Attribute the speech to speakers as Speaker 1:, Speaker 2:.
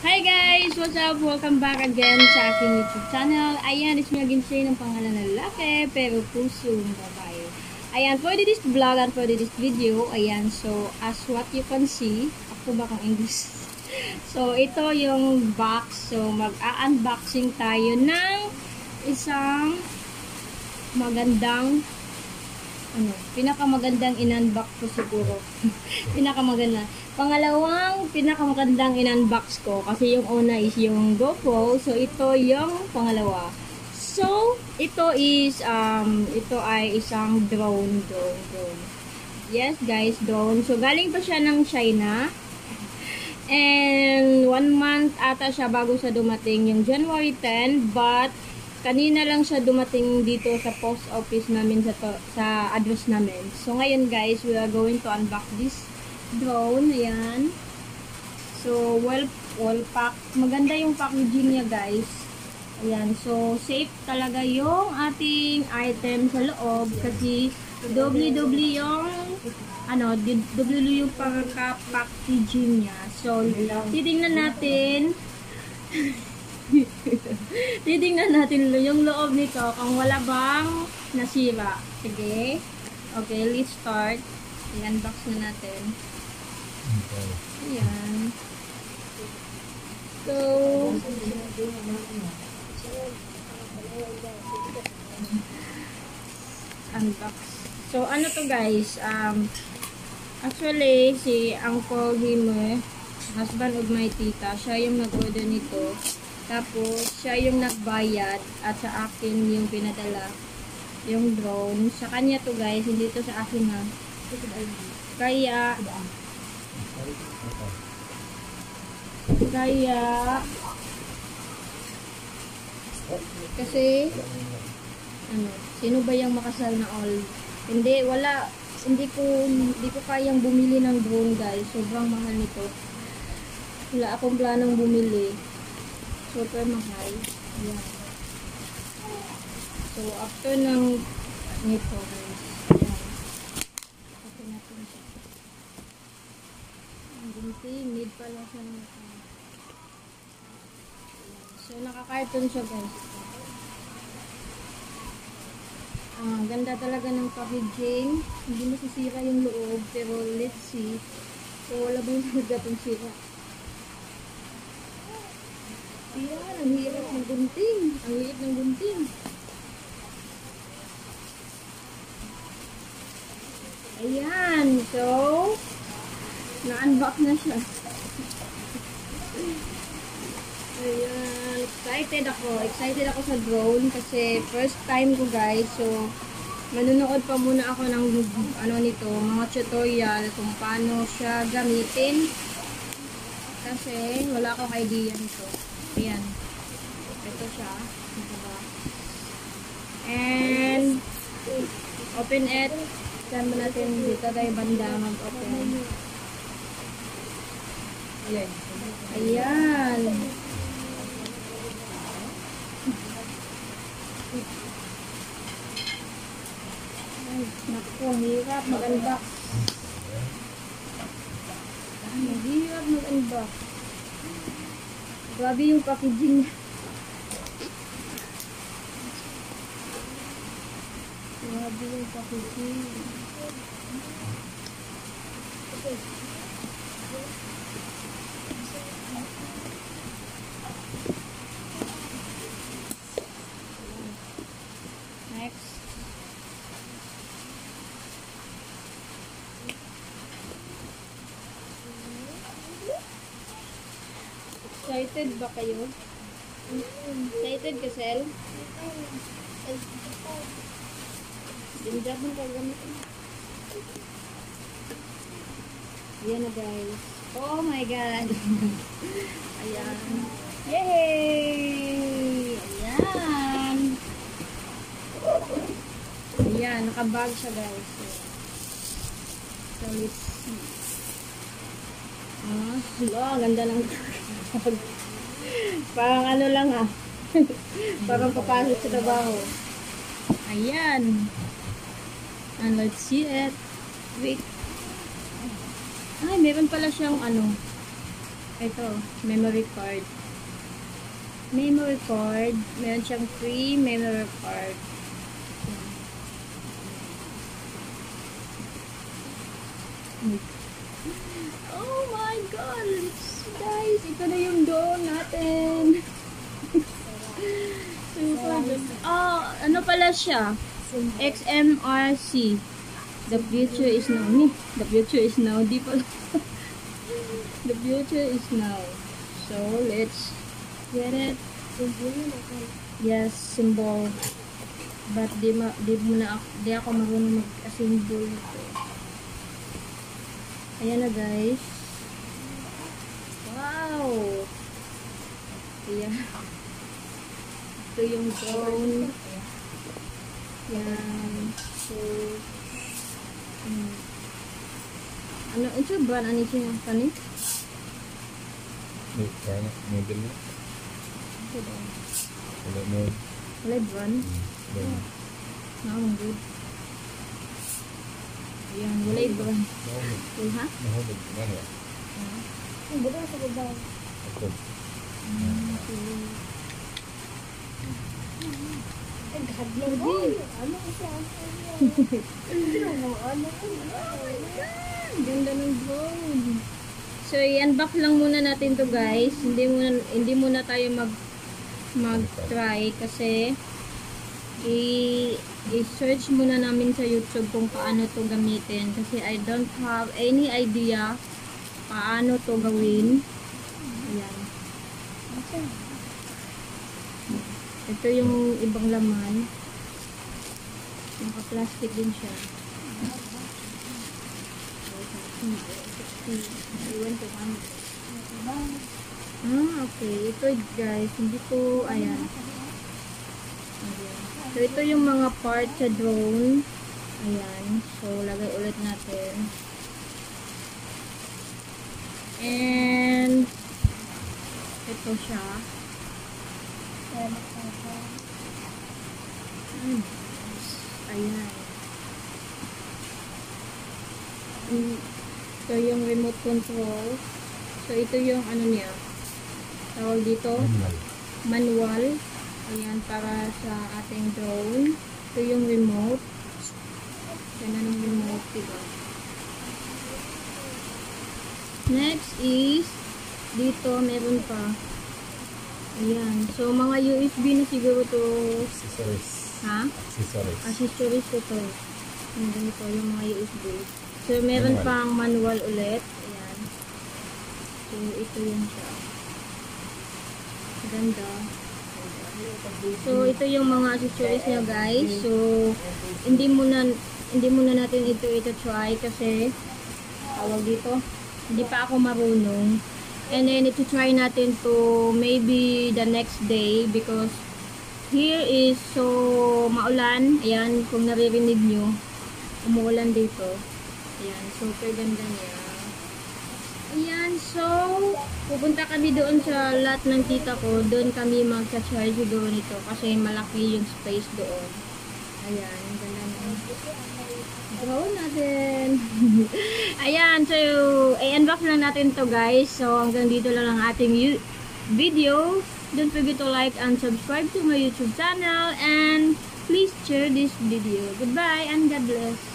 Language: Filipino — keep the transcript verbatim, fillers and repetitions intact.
Speaker 1: Hi guys! What's up? Welcome back again sa aking YouTube channel. Ayan, it's me again siya ng pangalan na lalaki, pero puso ng babae. Ayan, for this vlog and for this video, ayan, so as what you can see, ako ba kang English? So, ito yung box. So, mag-unboxing tayo ng isang magandang ano, pinakamagandang in-unbox ko siguro. Pinakamaganda. Pangalawang pinakamagandang in-unbox ko kasi yung una is yung GoPro. So ito yung pangalawa. So ito is um ito ay isang drone, drone, drone. Yes, guys, drone. So galing pa siya ng China. And one month ata siya bago sa dumating yung January tenth, but kanina lang siya dumating dito sa post office namin sa, to, sa address namin. So, ngayon guys, we are going to unbox this drone. Ayan. So, well, well packed. Maganda yung packaging niya guys. Ayan. So, safe talaga yung ating item sa loob kasi double-double yung ano, double yung pagka-packaging niya. So, titingnan natin titingnan natin yung loob nito kung wala bang nasira. Sige. Okay, let's start. I-unbox na natin. Ayan. So, unbox. So, ano to guys? Um, actually, si Uncle Hime, husband of my tita, siya yung nag-order nito. Tapos, siya yung nagbayad at sa akin yung pinadala yung drone. Sa kanya to guys, hindi to sa akin ha. Kaya, kaya, kasi, ano, sino ba yung makasal na all? Hindi, wala, hindi ko, hindi ko kayang bumili ng drone guys. Sobrang mahal nito. Wala akong planong bumili. Super mahal. Ayan. So, after ng nito, guys. Ayan. After natin siya. Ang gunting. Need pala siya ng ayan. So, naka-carton siya, guys. Ah, ganda talaga ng packaging. Hindi masisira yung loob. Pero, let's see. So, wala ba yung nagdatong sira? Ayan, ang hirap ng gunting. Ang liit ng gunting. Ayan. So, na-unbox na siya. Ayan. Excited ako. Excited ako sa drone kasi first time ko guys. So, manunood pa muna ako ng ano nito, mga tutorial kung paano siya gamitin. Kasi wala akong idea nito. Ayan. Ito siya. Diba? And open it. Saan mo natin dito tayo banda mag-open. Ayan. Ayan. Ay, naku, hirap mag-unbox. Hirap mag-unbox. Grabe yung packaging. Grabe yung packaging. Okay. Next. Excited ba kayo? Excited ka, Sel? Dinjab mo ka gamit. Ayan na guys. Oh my God. Ayan. Yay! Ayan. Ayan. Nakabag siya guys. So let's see. Ah, oh, ganda lang. Parang ano lang ah. Parang papasok sa trabaho. Ayan. And let's see it. Wait. Ay, meron pala siyang ano. Ito, memory card. Memory card. Meron siyang free memory card. Oh my God! Guys, ito na yung doon natin. Super good. Oh, ano pala siya? X M R C. The future is now. The future is now. Di pala. The future is now. So, let's get it. Yes, symbol. But di, ma, di, muna ako, di ako marunong mag-symbol ito. Ayan na guys. Wow! Ayan. Ito yung drone. Yan. So, um, ano, ito ba? Ano ito yung kanit?
Speaker 2: May kaya, model na.
Speaker 1: Ito ba?
Speaker 2: Wala mo.
Speaker 1: Wala brand?
Speaker 2: Wala.
Speaker 1: No, good. Ayan, wala brand.
Speaker 2: Nahulog.
Speaker 1: Uy, ha?
Speaker 2: Nahulog. Ano yan?
Speaker 1: Ang buto sa baba.
Speaker 2: Ako.
Speaker 1: Naghablog ko. Ano siya? Ano? Ganda ng drone. So, i-unbox lang muna natin to guys. Hindi muna, hindi muna tayo mag mag-try kasi i- i-search muna namin sa YouTube kung paano to gamitin kasi I don't have any idea paano to gawin. Ayan. Ito yung ibang laman. Naka-plastic din siya. Iwan ko kami. Ah, okay. Ito guys, hindi ko, ayan. Ayan. So, ito yung mga part sa drone. Ayan. So, lagay ulit natin. And, ito siya. Hmm. Ayan. Ito yung remote control. So, ito yung ano niya. Tawag dito.
Speaker 2: Manual.
Speaker 1: Manual. Ayan, para sa ating drone. Ito yung remote. Yan ang remote, diba? Next is, dito meron pa. Ayan. So, mga U S B na siguro to.
Speaker 2: Accessories.
Speaker 1: Ha?
Speaker 2: Accessories.
Speaker 1: Accessories ko to. Yung ganito, yung mga U S B. So, meron
Speaker 2: Manual.
Speaker 1: pang manual ulit. Ayan. So, ito yun siya. Ganda. So, ito yung mga accessories niya, guys. So, hindi muna, hindi muna natin ito ito try kasi tawag dito. Hindi pa ako marunong. And then, ito try natin to maybe the next day because here is so maulan. Ayan, kung naririnig nyo, umuulan dito. Ayan, super ganda niya. Ayan, so, pupunta kami doon sa lot ng tita ko. Doon kami magsa-charge doon ito kasi malaki yung space doon. Ayan, ganda na. Drone natin. Ayan, so, i-unbox lang natin to guys. So, hanggang dito lang ang ating video. Don't forget to like and subscribe to my YouTube channel. And please share this video. Goodbye and God bless.